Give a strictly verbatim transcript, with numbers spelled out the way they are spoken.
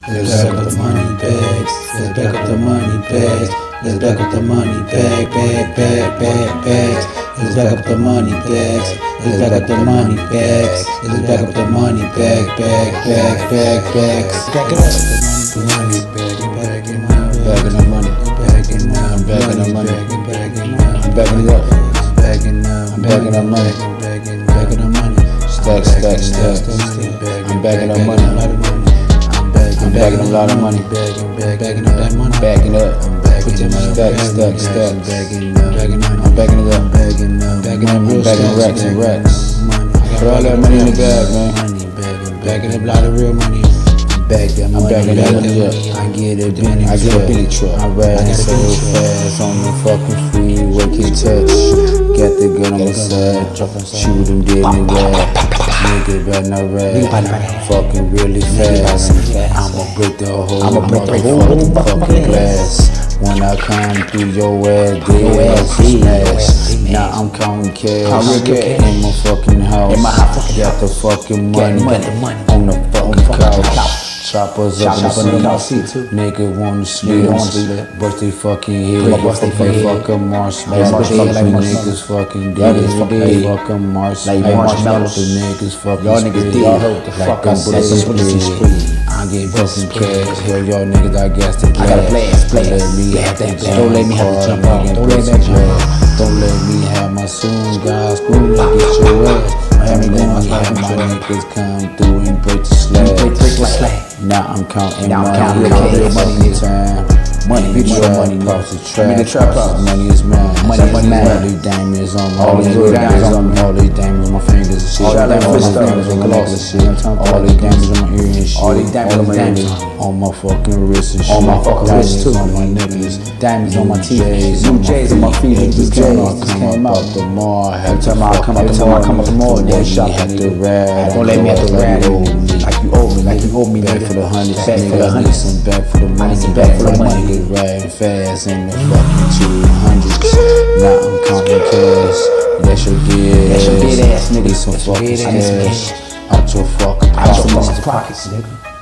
Let's back up the money bags. Let's back up the money bags. Let's back up the money bag, bag, bag, bag, bags. Let's back up the money bags. Let's back up the money bags. Let's back up the money bag, bag, bag, bag, bags. Back it up. The money bag, bagging up, bagging the money, bagging up, bagging the money, bagging up, I'm bagging it up, bagging up, I'm bagging the money, bagging, bagging the money, stack, stack, stack. I'm bagging the money, I'm bagging a lot of money, bagging, bagging up that money, bagging up, I'm bagging stack, stack, stack, bagging up, bagging up, I'm bagging it up, bagging up, bagging up, real bagging racks and racks. I got all that money in the bag, man. Money, bagging, bagging up a lot of real money. Bag that money, I'm bagging that money up. I get a Bentley, I get a Bentley truck. I ride so fast on the fucking freeway, can touch. Got the gun on my side, shoot him dead in the rag. Nigga better not rag, fucking really fast. I'ma break the whole, I'ma break the whole fucking glass. When I come through your ass, dead smash. Now I'm counting cash in my fucking house. Got the fucking money on the fucking couch. Choppers up in the seat, nigga wanna sleep, bust they fucking head, bust they fucking marshmallow, niggas fucking dead, they fucking marshmallow, the niggas fucking y'all niggas dead, like them bullets. I get bustin' cash, hell y'all niggas I gas the gas. I gotta blast, blast, let me have that, don't let me have to jump off, don't let me have, don't let me have my soon guys screw me, get your ass. Let me have my niggas come through and break the slack. Now I'm counting now money, I'm counting real money time. Money, be real money, lost the trap, money is mine. Money is mine. All these diamonds on me, all these diamonds on me, all these diamonds on my fingers and shit. All these diamonds on my necklace and shit. All these diamonds on my ear and shit. All these diamonds on my ears, on my fucking wrist and shit. On my fucking wrist too. On my necklace, diamonds on my teeth, new J's on my feet. These J's just came out the mall. Every time I come out the mall, I come out the mall, then shop. Don't let me have to ride like you owe me, like you owe me. Back for the hundreds, back for the hundreds, and back for the money, back for the money. Get riding fast in the fucking two hundreds. Now I'm counting cash. That's your dead ass. That's your dead ass, nigga. Need some fucking cash out your fucking pockets, nigga.